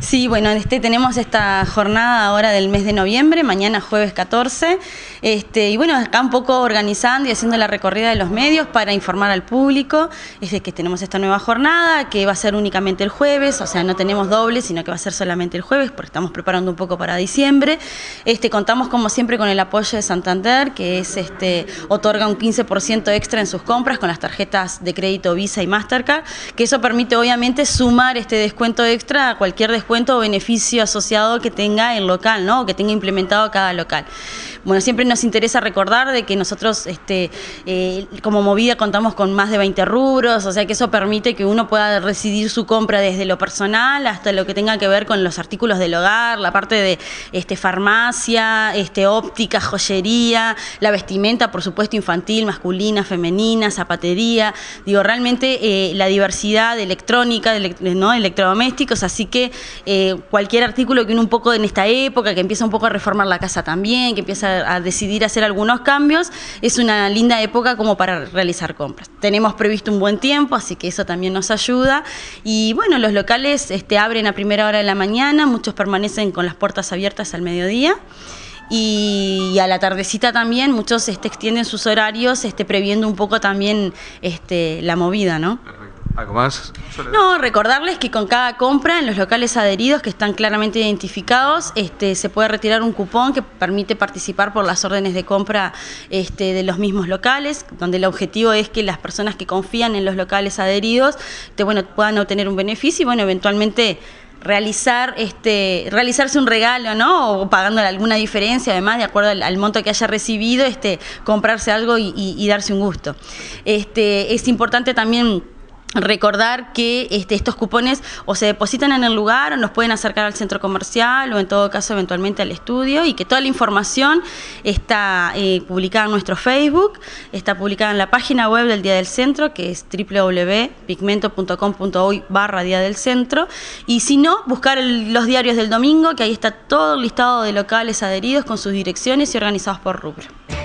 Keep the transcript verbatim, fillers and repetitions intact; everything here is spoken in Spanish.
Sí, bueno, este, tenemos esta jornada ahora del mes de noviembre, mañana jueves catorce, este, y bueno, acá un poco organizando y haciendo la recorrida de los medios para informar al público este, que tenemos esta nueva jornada, que va a ser únicamente el jueves, o sea, no tenemos doble, sino que va a ser solamente el jueves, porque estamos preparando un poco para diciembre. Este, contamos como siempre con el apoyo de Santander, que es, este, otorga un quince por ciento extra en sus compras con las tarjetas de crédito Visa y Mastercard, que eso permite obviamente sumar este descuento extra a cualquier descuento o beneficio asociado que tenga el local, ¿no? O que tenga implementado cada local. Bueno, siempre nos interesa recordar de que nosotros este, eh, como Movida contamos con más de veinte rubros, o sea que eso permite que uno pueda decidir su compra desde lo personal hasta lo que tenga que ver con los artículos del hogar, la parte de este, farmacia, este, óptica, joyería, la vestimenta, por supuesto, infantil, masculina, femenina, zapatería. Digo, realmente eh, la diversidad de electrónica, de, ¿no? electrodomésticos, así que eh, cualquier artículo que uno un poco en esta época, que empieza un poco a reformar la casa también, que empieza a decidir hacer algunos cambios, es una linda época como para realizar compras. Tenemos previsto un buen tiempo, así que eso también nos ayuda. Y bueno, los locales este, abren a primera hora de la mañana, muchos permanecen con las puertas abiertas al mediodía. Y a la tardecita también muchos este, extienden sus horarios este, previendo un poco también este, la movida, ¿no? ¿Algo más? No, recordarles que con cada compra en los locales adheridos que están claramente identificados, este, se puede retirar un cupón que permite participar por las órdenes de compra este, de los mismos locales, donde el objetivo es que las personas que confían en los locales adheridos te, bueno, puedan obtener un beneficio y bueno, eventualmente realizar este realizarse un regalo, ¿no? O pagándole alguna diferencia, además, de acuerdo al, al monto que haya recibido, este, comprarse algo y, y, y darse un gusto. Este, es importante también recordar que este, estos cupones o se depositan en el lugar o nos pueden acercar al centro comercial o en todo caso eventualmente al estudio, y que toda la información está eh, publicada en nuestro Facebook, está publicada en la página web del Día del Centro, que es w w w punto pigmento punto com punto uy barra Día del Centro, y si no, buscar el, los diarios del domingo, que ahí está todo el listado de locales adheridos con sus direcciones y organizados por rubro.